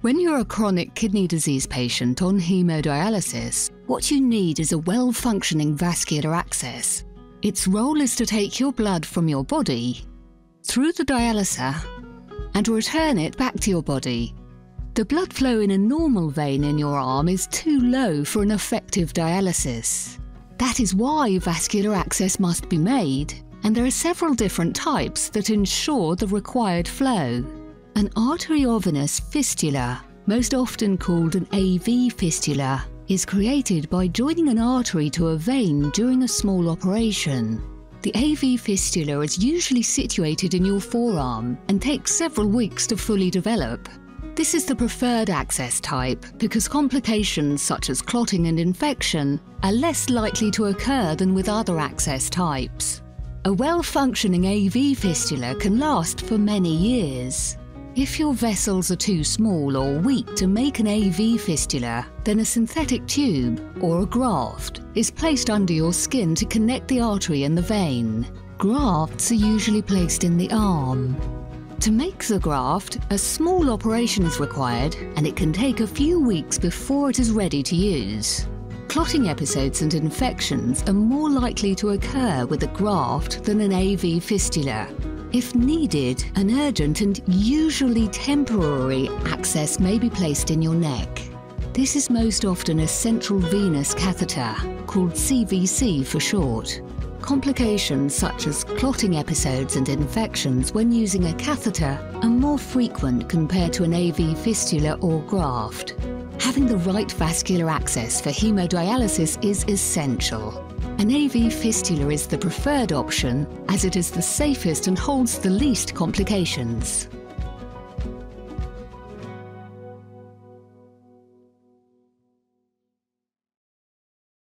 When you're a chronic kidney disease patient on haemodialysis, what you need is a well-functioning vascular access. Its role is to take your blood from your body through the dialyser and return it back to your body. The blood flow in a normal vein in your arm is too low for an effective dialysis. That is why vascular access must be made, and there are several different types that ensure the required flow. An arteriovenous fistula, most often called an AV-fistula, is created by joining an artery to a vein during a small operation. The AV-fistula is usually situated in your forearm and takes several weeks to fully develop. This is the preferred access type because complications such as clotting and infection are less likely to occur than with other access types. A well-functioning AV fistula can last for many years. If your vessels are too small or weak to make an AV fistula, then a synthetic tube, or a graft, is placed under your skin to connect the artery and the vein. Grafts are usually placed in the arm. To make the graft, a small operation is required, and it can take a few weeks before it is ready to use. Clotting episodes and infections are more likely to occur with a graft than an AV fistula. If needed, an urgent and usually temporary access may be placed in your neck. This is most often a central venous catheter, called CVC for short. Complications such as clotting episodes and infections when using a catheter are more frequent compared to an AV fistula or graft. Having the right vascular access for haemodialysis is essential. An AV fistula is the preferred option as it is the safest and holds the least complications.